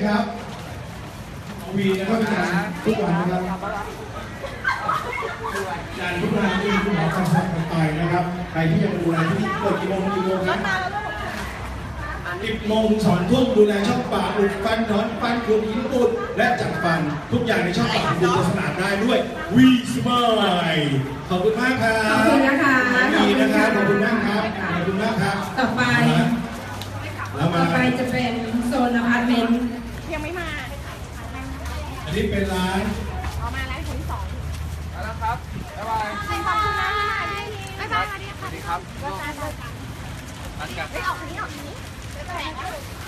นะครับวีนะครับทุกวันนะครับงานทุกงานที่คุณหมอคอนซัลท์กันไปนะครับใครที่ยังดูแลที่เปิดกี่โมงครับ10 โมงถึง 2 ทุ่มดูแลช่องปากอุดฟันถอนฟันขูดหินปูดและจัดฟันทุกอย่างในช่องปากดูสนานได้ด้วยวีสมายขอบคุณมากครับขอบคุณนะคะดีนะครับขอบคุณมากครับขอบคุณมากครับต่อไปจะเป็นโซนอพาร์ตเมนต์ยังไม่มาอันนี้เป็นร้านมาร้านคนที่2 แล้วครับบ๊ายบายขอบคุณนะบ๊ายบายสวัสดีค่ะสวัสดีครับไม่ออกทางนี้